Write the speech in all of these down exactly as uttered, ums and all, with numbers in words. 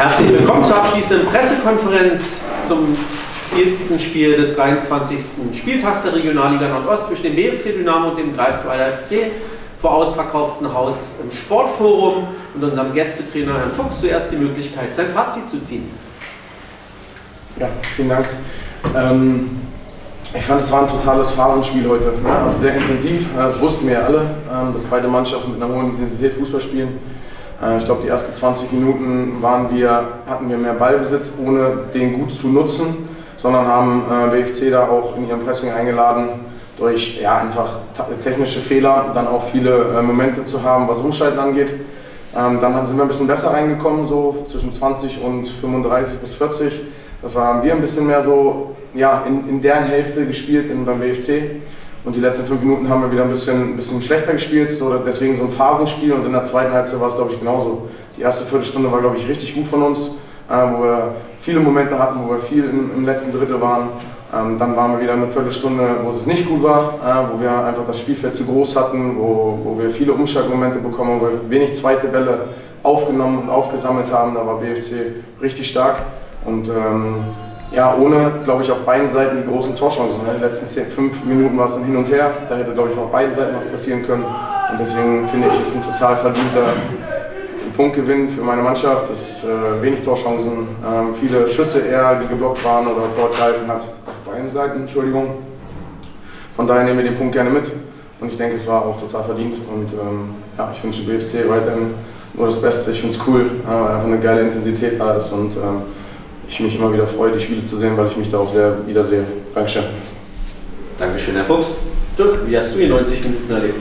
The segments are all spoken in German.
Herzlich willkommen zur abschließenden Pressekonferenz zum Spitzenspiel des dreiundzwanzigsten Spieltags der Regionalliga Nordost zwischen dem B F C Dynamo und dem Greifswalder F C vor ausverkauftem Haus im Sportforum und unserem Gästetrainer Herrn Fuchs zuerst die Möglichkeit, sein Fazit zu ziehen. Ja, vielen Dank. Ähm, ich fand, es war ein totales Phasenspiel heute, ne? Also sehr intensiv, das wussten wir ja alle, ähm, dass beide Mannschaften mit einer hohen Intensität Fußball spielen. Äh, ich glaube, die ersten zwanzig Minuten waren wir, hatten wir mehr Ballbesitz, ohne den gut zu nutzen, sondern haben äh, B F C da auch in ihrem Pressing eingeladen, durch ja, einfach technische Fehler dann auch viele äh, Momente zu haben, was Umschalten angeht. Ähm, dann sind wir ein bisschen besser reingekommen, so zwischen zwanzig und fünfunddreißig bis vierzig. Das war, haben wir ein bisschen mehr so ja, in, in deren Hälfte gespielt in, beim B F C. Und die letzten fünf Minuten haben wir wieder ein bisschen, ein bisschen schlechter gespielt, so, deswegen so ein Phasenspiel. Und in der zweiten Halbzeit war es, glaube ich, genauso. Die erste Viertelstunde war, glaube ich, richtig gut von uns, äh, wo wir viele Momente hatten, wo wir viel im, im letzten Drittel waren. Ähm, dann waren wir wieder eine Viertelstunde, wo es nicht gut war, äh, wo wir einfach das Spielfeld zu groß hatten, wo, wo wir viele Umschaltmomente bekommen, wo wir wenig zweite Bälle aufgenommen und aufgesammelt haben. Da war B F C richtig stark. Und ähm, ja, ohne, glaube ich, auf beiden Seiten die großen Torchancen. In den letzten zehn, fünf Minuten war es ein Hin und Her. Da hätte, glaube ich, auf beiden Seiten was passieren können. Und deswegen finde ich, es ist ein total verdienter Punktgewinn für meine Mannschaft. Es ist äh, wenig Torchancen, ähm, viele Schüsse eher, die geblockt waren oder Tor gehalten hat. Auf beiden Seiten, Entschuldigung. Von daher nehmen wir den Punkt gerne mit. Und ich denke, es war auch total verdient. Und ähm, ja, ich wünsche B F C weiterhin nur das Beste. Ich finde es cool, äh, weil einfach eine geile Intensität da ist. Und, ähm, ich mich immer wieder freue, die Spiele zu sehen, weil ich mich da auch sehr wiedersehe. Dankeschön. Dankeschön, Herr Fuchs. Dirk, wie hast du die neunzig Minuten erlebt?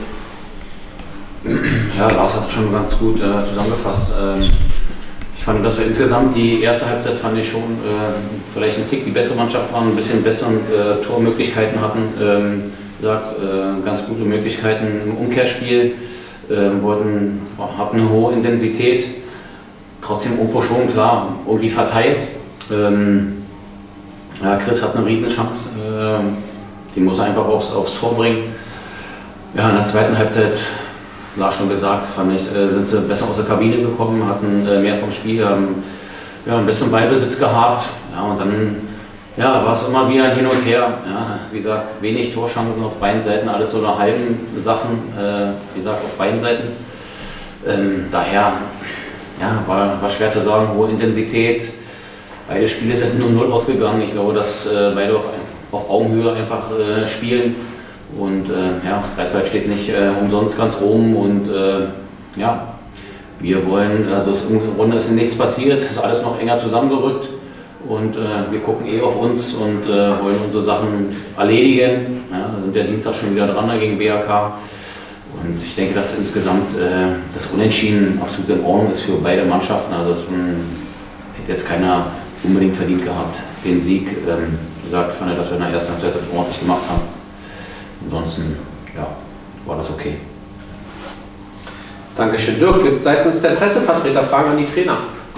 Ja, Lars hat es schon ganz gut äh, zusammengefasst. Ähm, ich fand, dass wir insgesamt die erste Halbzeit fand ich schon äh, vielleicht ein Tick die bessere Mannschaft waren, ein bisschen bessere äh, Tormöglichkeiten hatten. Ähm, wie gesagt, äh, ganz gute Möglichkeiten im Umkehrspiel, äh, wollten, hatten eine hohe Intensität. Trotzdem Opo schon klar irgendwie verteilt. Ähm, ja, Chris hat eine Riesenchance, ähm, die muss er einfach aufs, aufs Tor bringen. Ja, in der zweiten Halbzeit, Lars schon gesagt, fand ich, äh, sind sie besser aus der Kabine gekommen, hatten äh, mehr vom Spiel, haben ja, ein bisschen Ballbesitz gehabt. Ja, und dann ja, war es immer wieder ein Hin und Her. Ja, wie gesagt, wenig Torchancen auf beiden Seiten, alles so eine halben Sachen, äh, wie gesagt, auf beiden Seiten. Ähm, daher ja, war, war schwer zu sagen, hohe Intensität. Beide Spiele sind null null ausgegangen. Ich glaube, dass äh, beide auf, auf Augenhöhe einfach äh, spielen. Und äh, ja, Greifswald steht nicht äh, umsonst ganz oben. Und äh, ja, wir wollen, also es, im Grunde ist nichts passiert, es ist alles noch enger zusammengerückt. Und äh, wir gucken eh auf uns und äh, wollen unsere Sachen erledigen. Ja, da sind wir Dienstag schon wieder dran gegen B R K. Und ich denke, dass insgesamt äh, das Unentschieden absolut in Ordnung ist für beide Mannschaften. Also es hätte jetzt keiner unbedingt verdient gehabt, den Sieg. Ähm, wie gesagt, ich fand, dass wir in der ersten Halbzeit ordentlich gemacht haben. Ansonsten ja, war das okay. Dankeschön. Dirk, gibt es seitens der Pressevertreter Fragen an die Trainer?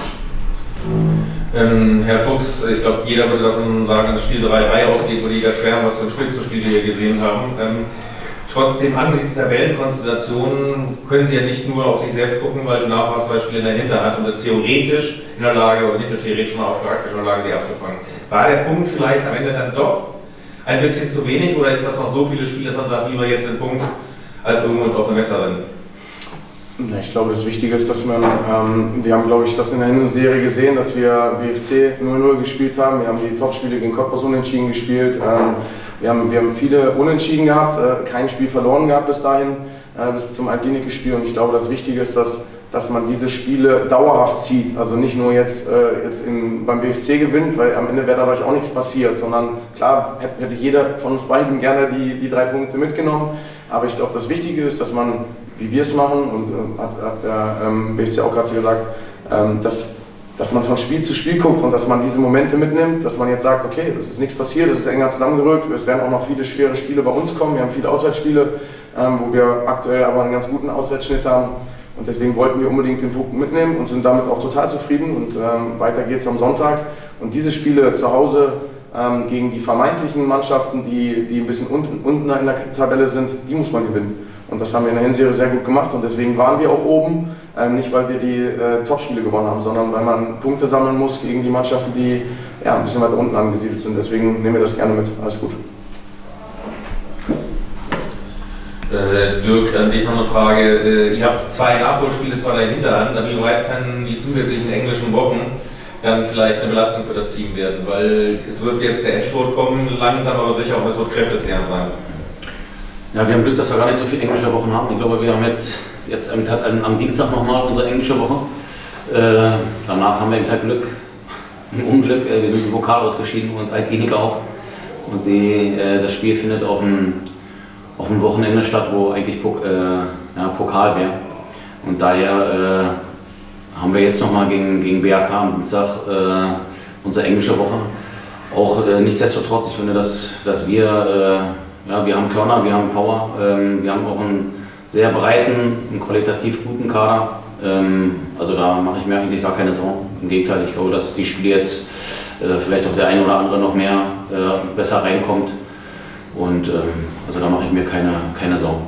Ähm, Herr Fuchs, ich glaube, jeder würde davon sagen, dass das Spiel drei drei ausgeht, wo die Liga schwer, was für ein Spitzenspiel wir gesehen haben. Ähm, Trotzdem, angesichts der Tabellenkonstellation können Sie ja nicht nur auf sich selbst gucken, weil du nachher zwei Spiele in der Hinterhand und bist theoretisch in der Lage, oder nicht nur theoretisch, sondern auch praktisch in der Lage, sie abzufangen. War der Punkt vielleicht am Ende dann doch ein bisschen zu wenig oder ist das noch so viele Spiele, dass man sagt, lieber jetzt den Punkt, als irgendwo auf eine besseren? Ich glaube, das Wichtige ist, dass man, ähm, wir haben, glaube ich, das in der Hinserie gesehen, dass wir B F C null null gespielt haben. Wir haben die Topspiele gegen Cottbus unentschieden gespielt. Ähm, wir, haben, wir haben viele Unentschieden gehabt, äh, kein Spiel verloren gehabt bis dahin, äh, bis zum Altklinike-Spiel. Und ich glaube, das Wichtige ist, dass, dass man diese Spiele dauerhaft zieht. Also nicht nur jetzt, äh, jetzt im, beim B F C gewinnt, weil am Ende wäre dadurch auch nichts passiert, sondern klar hätte jeder von uns beiden gerne die, die drei Punkte mitgenommen. Aber ich glaube, das Wichtige ist, dass man, wie wir es machen, und äh, hat, hat der ähm, B F C auch gerade so gesagt, ähm, dass, dass man von Spiel zu Spiel guckt und dass man diese Momente mitnimmt, dass man jetzt sagt, okay, es ist nichts passiert, es ist enger zusammengerückt, es werden auch noch viele schwere Spiele bei uns kommen, wir haben viele Auswärtsspiele, ähm, wo wir aktuell aber einen ganz guten Auswärtsschnitt haben und deswegen wollten wir unbedingt den Punkt mitnehmen und sind damit auch total zufrieden und ähm, weiter geht es am Sonntag und diese Spiele zu Hause ähm, gegen die vermeintlichen Mannschaften, die, die ein bisschen unten, unten in der Tabelle sind, die muss man gewinnen. Und das haben wir in der Hinserie sehr gut gemacht und deswegen waren wir auch oben. Ähm, nicht, weil wir die äh, Topspiele gewonnen haben, sondern weil man Punkte sammeln muss gegen die Mannschaften, die ja, ein bisschen weiter unten angesiedelt sind. Deswegen nehmen wir das gerne mit. Alles gut. Äh, Dirk, an dich noch eine Frage. Äh, ihr habt zwei Nachholspiele zwar in der Hinterhand, aber wie weit kann die zusätzlichen englischen Wochen dann vielleicht eine Belastung für das Team werden? Weil es wird jetzt der Endspurt kommen, langsam aber sicher, und es wird kräftezehrend sein. Ja, wir haben Glück, dass wir gar nicht so viele englische Wochen haben. Ich glaube, wir haben jetzt, jetzt am, am Dienstag nochmal unsere englische Woche. Äh, danach haben wir eben halt Glück, ein Unglück. Äh, wir sind im Pokal ausgeschieden und Altkliniker auch. Und die, äh, das Spiel findet auf dem, auf dem Wochenende statt, wo eigentlich Pok, äh, ja, Pokal wäre. Und daher äh, haben wir jetzt nochmal gegen, gegen B A K am Dienstag äh, unsere englische Woche. Auch äh, nichtsdestotrotz, ich finde, dass, dass wir, äh, ja, wir haben Körner, wir haben Power, ähm, wir haben auch einen sehr breiten, einen qualitativ guten Kader. Ähm, also da mache ich mir eigentlich gar keine Sorgen. Im Gegenteil, ich glaube, dass die Spiele jetzt äh, vielleicht auch der eine oder andere noch mehr äh, besser reinkommt. Und ähm, also da mache ich mir keine, keine Sorgen.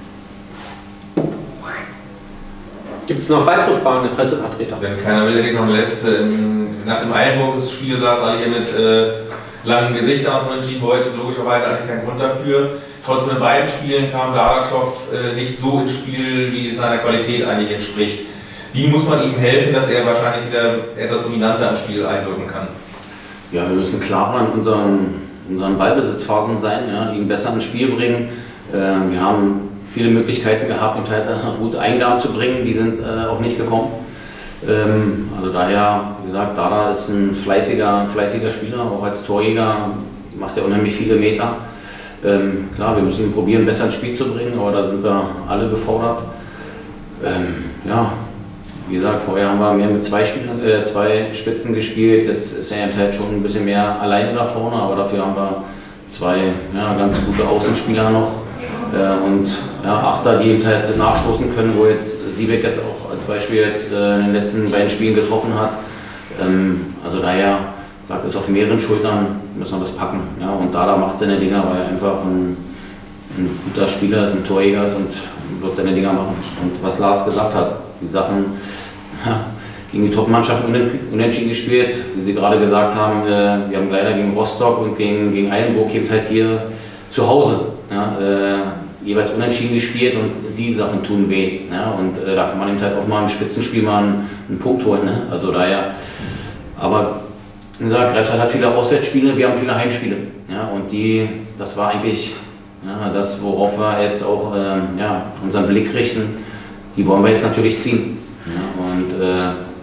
Gibt es noch weitere Fragen, der Pressevertreter? Wenn keiner will, hätte ich noch eine letzte. Nach dem Eilenburg-Spiel saßen alle hier mit äh, langen Gesichtern und entschieden heute logischerweise eigentlich keinen Grund dafür. Trotzdem in beiden Spielen kam Dardaschow äh, nicht so ins Spiel, wie es seiner Qualität eigentlich entspricht. Wie muss man ihm helfen, dass er wahrscheinlich wieder etwas dominanter am Spiel einwirken kann? Ja, wir müssen klarer in unseren, unseren Ballbesitzphasen sein, ja, ihn besser ins Spiel bringen. Äh, wir haben viele Möglichkeiten gehabt, ihn halt gut Eingaben zu bringen, die sind äh, auch nicht gekommen. Ähm, also daher, wie gesagt, Dada ist ein fleißiger, fleißiger Spieler, auch als Torjäger macht er unheimlich viele Meter. Ähm, klar, wir müssen ihn probieren, besser ins Spiel zu bringen, aber da sind wir alle gefordert. Ähm, ja, wie gesagt, vorher haben wir mehr mit zwei, Spielern, äh, zwei Spitzen gespielt, jetzt ist er halt schon ein bisschen mehr alleine da vorne, aber dafür haben wir zwei ja, ganz gute Außenspieler noch. Und ja, Achter, die eben halt nachstoßen können, wo jetzt Siebeck jetzt auch als Beispiel jetzt äh, in den letzten beiden Spielen getroffen hat. Ähm, also daher sagt es auf mehreren Schultern, müssen wir das packen. Ja? Und Dada macht seine Dinger, weil er einfach ein, ein guter Spieler ist, ein Torjäger ist und wird seine Dinger machen. Und was Lars gesagt hat, die Sachen ja, gegen die Top-Mannschaften unentschieden gespielt, wie Sie gerade gesagt haben, äh, wir haben leider gegen Rostock und gegen, gegen Eilenburg eben halt hier zu Hause. Ja, äh, jeweils unentschieden gespielt und die Sachen tun weh. Ja, und äh, da kann man eben halt auch mal im Spitzenspiel mal einen, einen Punkt holen. Ne? Also daher, aber wie gesagt, Greifswald hat viele Auswärtsspiele, wir haben viele Heimspiele. Ja, und die, das war eigentlich ja, das, worauf wir jetzt auch äh, ja, unseren Blick richten. Die wollen wir jetzt natürlich ziehen. Ja, und äh,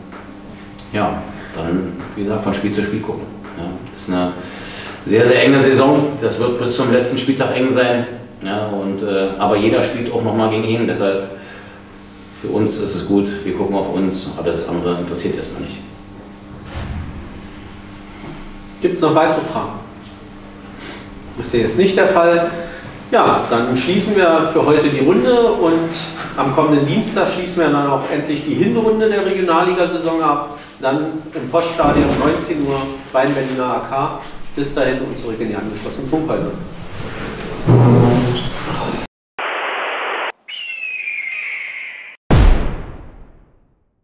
ja, dann, wie gesagt, von Spiel zu Spiel gucken. Ja, ist eine sehr, sehr enge Saison, das wird bis zum letzten Spieltag eng sein, ja, und, äh, aber jeder spielt auch nochmal gegen ihn, deshalb für uns ist es gut, wir gucken auf uns, aber das andere interessiert erstmal nicht. Gibt es noch weitere Fragen? Ich sehe es nicht der Fall. Ja, dann schließen wir für heute die Runde und am kommenden Dienstag schließen wir dann auch endlich die Hinrunde der Regionalligasaison ab, dann im Poststadion neunzehn Uhr Rhein-Berliner A K. Bis dahin und zurück in die angeschlossenen Funkhäuser.